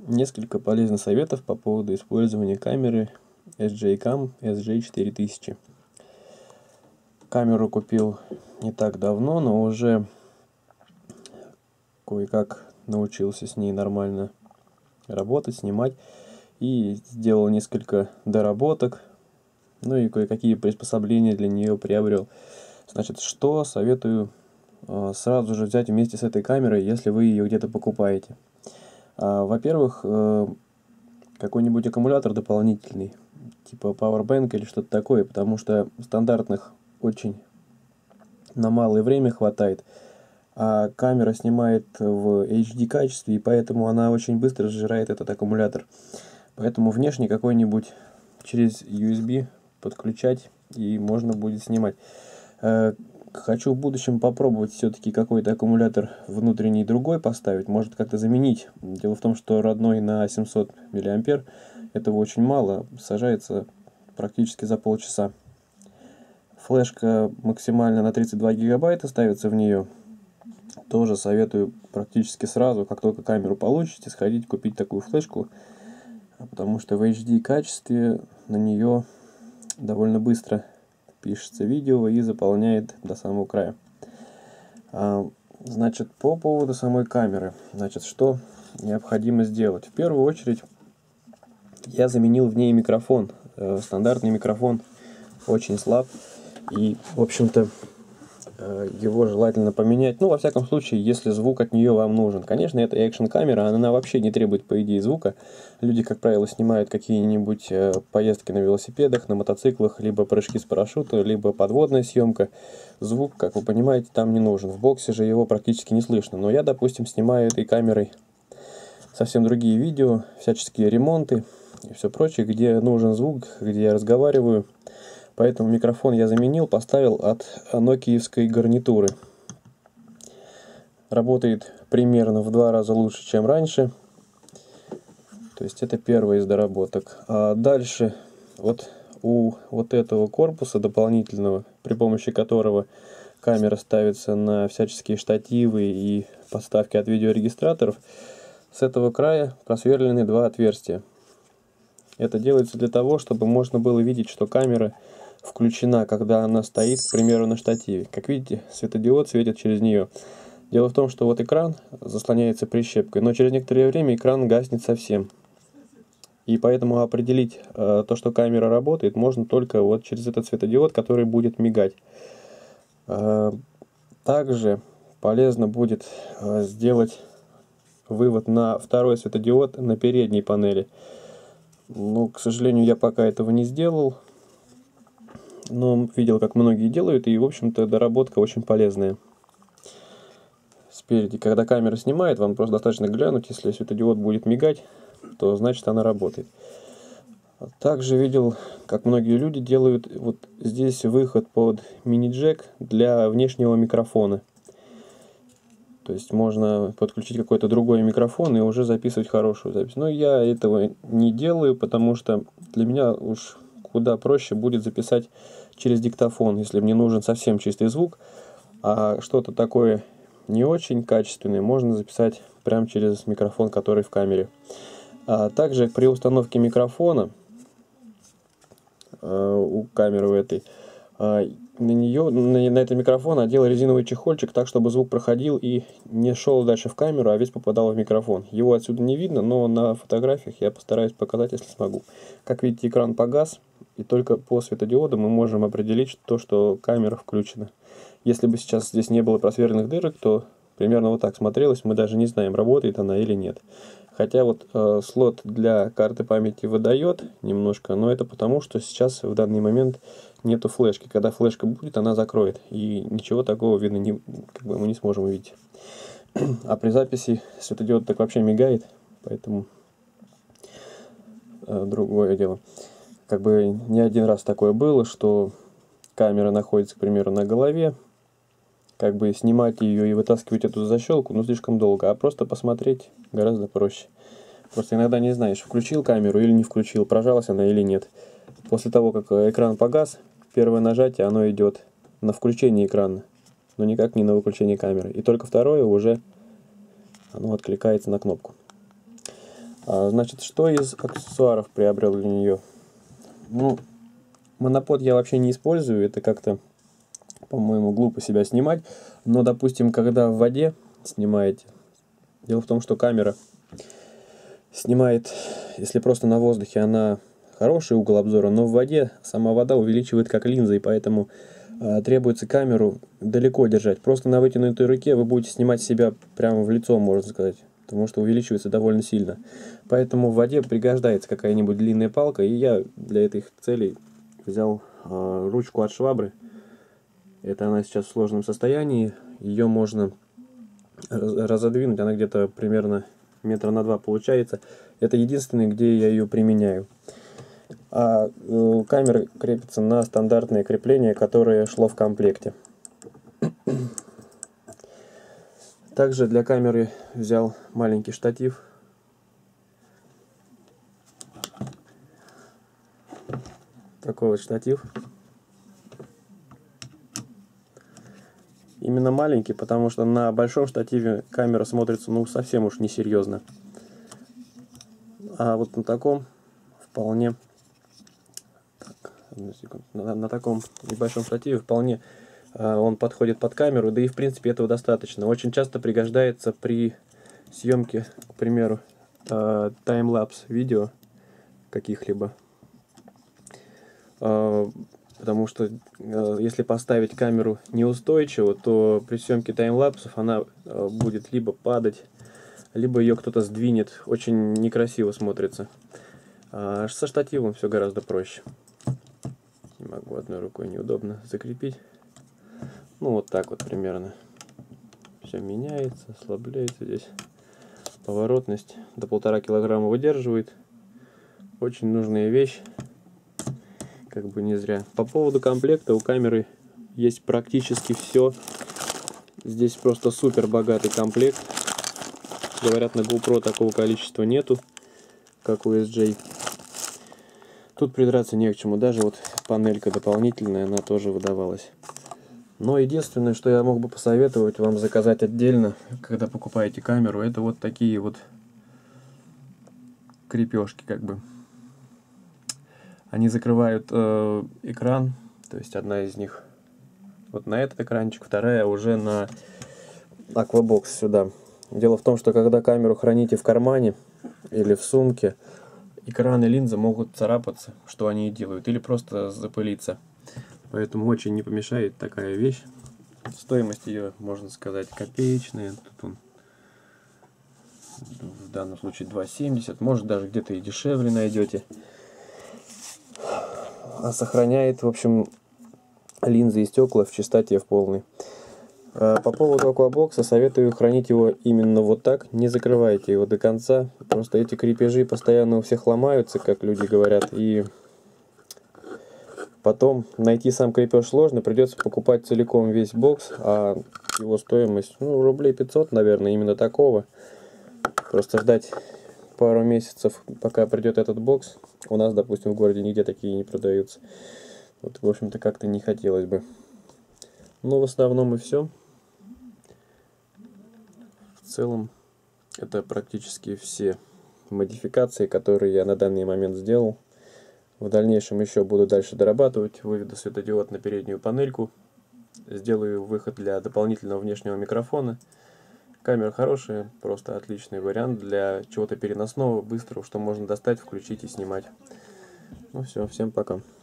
Несколько полезных советов по поводу использования камеры SJCam SJ4000. Камеру купил не так давно, но уже кое-как научился с ней нормально работать, снимать. И сделал несколько доработок, ну и кое-какие приспособления для нее приобрел. Значит, что советую сразу же взять вместе с этой камерой, если вы ее где-то покупаете. Во-первых, какой-нибудь аккумулятор дополнительный, типа Powerbank или что-то такое, потому что стандартных очень на малое время хватает, а камера снимает в HD качестве, и поэтому она очень быстро сжирает этот аккумулятор. Поэтому внешне какой-нибудь через USB подключать, и можно будет снимать. Хочу в будущем попробовать все-таки какой-то аккумулятор внутренний другой поставить, может как-то заменить. Дело в том, что родной на 700 мА этого очень мало, сажается практически за полчаса. Флешка максимально на 32 гигабайта ставится в нее. Тоже советую практически сразу, как только камеру получите, сходить купить такую флешку, потому что в HD качестве на нее довольно быстро пишется видео и заполняет до самого края. Значит, по поводу самой камеры, значит, что необходимо сделать? В первую очередь я заменил в ней микрофон. Стандартный микрофон очень слаб, и, в общем-то, его желательно поменять. Ну, во всяком случае, если звук от нее вам нужен. Конечно, это экшн-камера, она вообще не требует, по идее, звука. Люди, как правило, снимают какие-нибудь поездки на велосипедах, на мотоциклах, либо прыжки с парашюта, либо подводная съемка. Звук, как вы понимаете, там не нужен. В боксе же его практически не слышно. Но я, допустим, снимаю этой камерой совсем другие видео, всяческие ремонты и все прочее, где нужен звук, где я разговариваю. Поэтому микрофон я заменил, поставил от нокиевской гарнитуры. Работает примерно в 2 раза лучше, чем раньше. То есть это первая из доработок. А дальше вот у вот этого корпуса дополнительного, при помощи которого камера ставится на всяческие штативы и подставки от видеорегистраторов, с этого края просверлены 2 отверстия. Это делается для того, чтобы можно было видеть, что камера включена, когда она стоит, к примеру, на штативе. Как видите, светодиод светит через нее. Дело в том, что вот экран заслоняется прищепкой, но через некоторое время экран гаснет совсем. И поэтому определить то, что камера работает, можно только вот через этот светодиод, который будет мигать. Также полезно будет сделать вывод на второй светодиод на передней панели. Ну, к сожалению, я пока этого не сделал, но видел, как многие делают, и, в общем-то, доработка очень полезная. Спереди, когда камера снимает, вам просто достаточно глянуть, если светодиод будет мигать, то значит она работает. Также видел, как многие люди делают вот здесь выход под мини-джек для внешнего микрофона. То есть можно подключить какой-то другой микрофон и уже записывать хорошую запись. Но я этого не делаю, потому что для меня уж куда проще будет записать через диктофон, если мне нужен совсем чистый звук, а что-то такое не очень качественное можно записать прямо через микрофон, который в камере. Также при установке микрофона у камеры этой, на этот микрофон одел резиновый чехольчик так, чтобы звук проходил и не шел дальше в камеру, а весь попадал в микрофон. Его отсюда не видно, но на фотографиях я постараюсь показать, если смогу. Как видите, экран погас, и только по светодиоду мы можем определить то, что камера включена. Если бы сейчас здесь не было просверленных дырок, то примерно вот так смотрелось, мы даже не знаем, работает она или нет. Хотя вот слот для карты памяти выдает немножко, но это потому, что сейчас в данный момент нету флешки. Когда флешка будет, она закроет, и ничего такого видно мы не сможем увидеть. А при записи светодиод так вообще мигает, поэтому другое дело. Как бы не один раз такое было, что камера находится, к примеру, на голове, как бы снимать ее и вытаскивать эту защелку, ну, слишком долго, а просто посмотреть гораздо проще. Просто иногда не знаешь, включил камеру или не включил, прожалась она или нет. После того, как экран погас, первое нажатие, оно идет на включение экрана, но никак не на выключение камеры. И только второе уже оно откликается на кнопку. Значит, что из аксессуаров приобрел для нее? Ну, монопод я вообще не использую, это как-то, по-моему, глупо себя снимать. Но, допустим, когда в воде снимаете, дело в том, что камера снимает, если просто на воздухе, она хороший угол обзора, но в воде сама вода увеличивает как линза, и поэтому требуется камеру далеко держать. Просто на вытянутой руке вы будете снимать себя прямо в лицо, можно сказать, потому что увеличивается довольно сильно. Поэтому в воде пригождается какая-нибудь длинная палка, и я для этих целей взял ручку от швабры. Это она сейчас в сложном состоянии, ее можно разодвинуть, она где-то примерно метра на 2 получается. Это единственное, где я ее применяю. А камера крепится на стандартное крепление, которое шло в комплекте. Также для камеры взял маленький штатив. Такой вот штатив. Именно маленький, потому что на большом штативе камера смотрится, ну, совсем уж несерьезно. А вот на таком вполне... Так, одну секунду. На таком небольшом штативе вполне он подходит под камеру, да и в принципе этого достаточно. Очень часто пригождается при съемке, к примеру, таймлапс видео каких-либо. Потому что если поставить камеру неустойчиво, то при съемке таймлапсов она будет либо падать, либо ее кто-то сдвинет. Очень некрасиво смотрится. Со штативом все гораздо проще. Не могу одной рукой, неудобно закрепить. Ну вот так вот примерно. Все меняется, ослабляется здесь. Поворотность до 1,5 килограмма выдерживает. Очень нужная вещь. Как бы не зря. По поводу комплекта, у камеры есть практически все. Здесь просто супер богатый комплект. Говорят, на GoPro такого количества нету, как у SJ. Тут придраться не к чему. Даже вот панелька дополнительная, она тоже выдавалась. Но единственное, что я мог бы посоветовать вам заказать отдельно, когда покупаете камеру, это вот такие вот крепежки, как бы. Они закрывают экран, то есть одна из них вот на этот экранчик, вторая уже на Aquabox сюда. Дело в том, что когда камеру храните в кармане или в сумке, экран и линза могут царапаться, что они и делают, или просто запылиться. Поэтому очень не помешает такая вещь. Стоимость ее, можно сказать, копеечная. Тут он в данном случае 2,70, может даже где-то и дешевле найдете. А сохраняет, в общем, линзы и стекла в чистоте в полной. По поводу Aquabox советую хранить его именно вот так. Не закрывайте его до конца. Просто эти крепежи постоянно у всех ломаются, как люди говорят. И потом найти сам крепеж сложно. Придется покупать целиком весь бокс. А его стоимость, ну, рублей 500, наверное, именно такого. Просто ждать пару месяцев, пока придет этот бокс. У нас, допустим, в городе нигде такие не продаются. Вот, в общем-то, как-то не хотелось бы. Но в основном и все. В целом, это практически все модификации, которые я на данный момент сделал. В дальнейшем еще буду дальше дорабатывать. Выведу светодиод на переднюю панельку. Сделаю выход для дополнительного внешнего микрофона. Камера хорошая, просто отличный вариант для чего-то переносного, быстрого, что можно достать, включить и снимать. Ну все, всем пока.